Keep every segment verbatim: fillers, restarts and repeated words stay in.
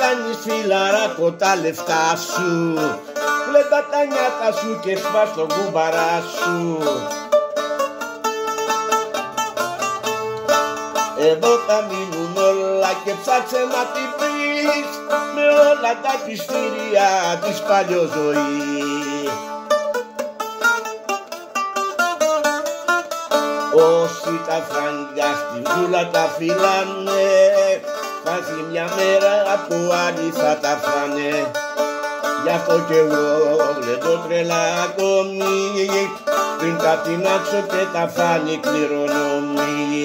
κάνεις φιλαράκο τα λεφτά σου, κλέτα τα νιάτα σου και σπάς τον κουμπαρά σου. Εδώ θα μείνουν όλα και ψάξε να τη βρεις, με όλα τα πιστήρια της παλιοζωής. Όσοι τα φράγκα στην ζούλα τα φυλάνε, θα έρθει μια μέρα που άλλοι θα τα φάνε. Γι' αυτό κι εγώ γλεντώ τρελά ακόμη, πριν τα τεινάξω και τα φάνει κληρονόμη.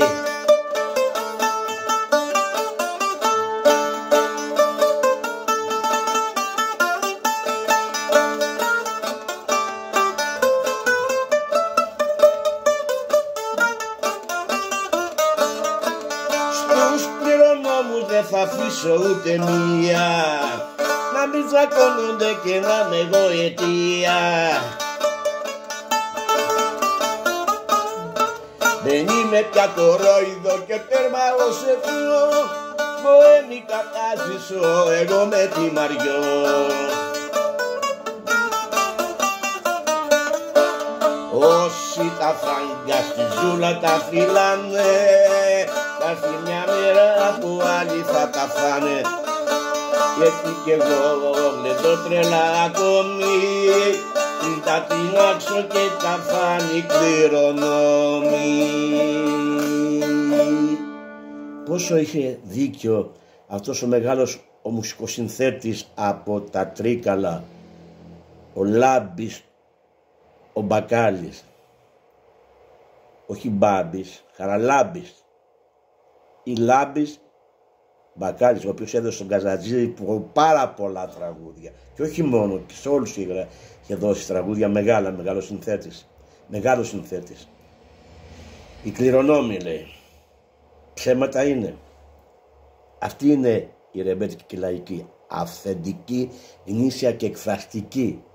Στους κληρονόμους δεν θα αφήσω ούτε μία, να μην τσακώνονται και να είμαι εγώ η αιτία. Δεν είμαι πια κορόιδο και τέρμα ως εθνό, μποέμι κατάζησω εγώ με τη Μαριό. Όσοι τα φράγκα στη ζούλα τα φυλάνε, θα έρθει μια μέρα που άλλοι θα τα φάνε. Γιατί κι εγώ γλεντώ τρελά ακόμη, πριν τα τεινάξω και τα φάνει κληρονόμη. Πόσο είχε δίκιο αυτός ο μεγάλος ο μουσικοσυνθέτης από τα Τρίκαλα, ο Λάμπης ο Μπακάλης, όχι Μπάμπης, Χαραλάμπης ή Λάμπης Μπακάλης, ο οποίος έδωσε στον Καζατζή πάρα πολλά τραγούδια και όχι μόνο, και σε όλους είχε δώσει τραγούδια, μεγάλα, μεγάλος συνθέτης, μεγάλος συνθέτης. Οι κληρονόμοι, λέει, ψέματα είναι. Αυτή είναι η ρεμπέτικη και λαϊκή, αυθεντική, γνήσια και εκφραστική